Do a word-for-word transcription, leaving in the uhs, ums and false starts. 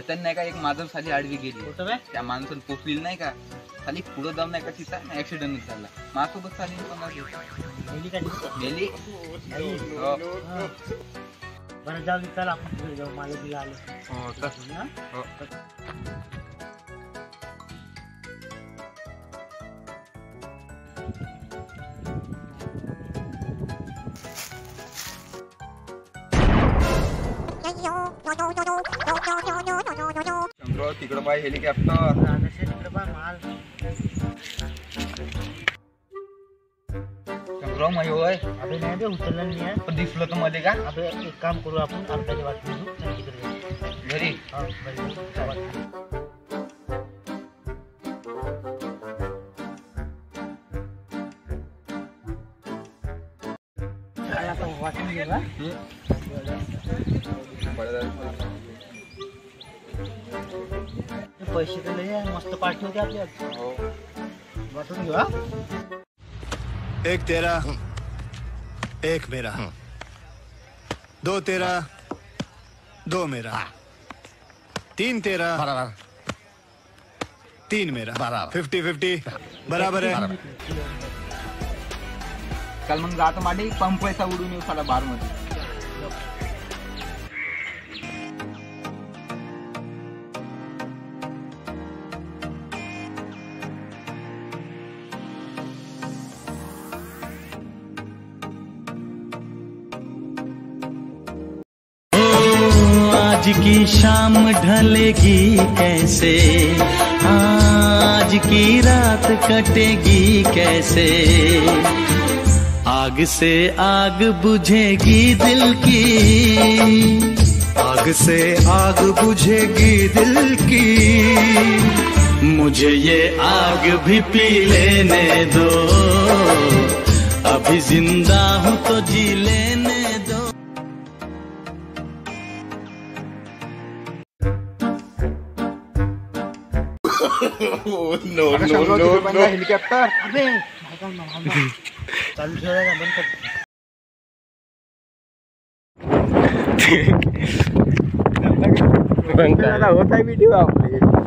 येताना नाही का एक माधव साली आडवी गेली, त्या माणसाला पोचली नाही का, खाली पुढं जाऊन नाही का तिचा ऍक्सिडेंट झाला. माझ्यासोबत चालली गेली. बरं जाऊ दे, चला आपण तिकडे जाऊ, मला तिला आलं. हो तसं ना. हो शंकरराव तिकडं बाय हेलिकॉप्टर. तिकडे बा माल. शंकरराव मै होय. अबे नाही बे, उचललं नाही आहे. पण दिसलं तर मध्ये का. अबे एक काम करू आपण, अर्ध्याच्या वाटत घेऊ तिकडे घरी. हा घरी. वाटून घेऊ का. पैसे तर लय आहे, मस्त पार्टी होती आपली. हो वाटून घेऊ. हा एक तेरा, एक मेरा, दो तेरा, दो मेरा, तीन तेरा, तीन मेरा, फिफ्टी फिफ्टी बराबर है. काल मग जातो माडे पंप पैसा उडून येऊ साला बार मध्ये. आज की शाम ढलेगी कैसे, आज की रात कटेगी कैसे, आग से आग बुझेगी दिल की, आग से आग बुझेगी दिल की, मुझे ये आग भी पी लेने दो, अभी जिंदा हूँ तो जी लेने दो. No no no helicopter. अबे चालू ठेवायला बंद कर. होत आहे व्हिडिओ आपले.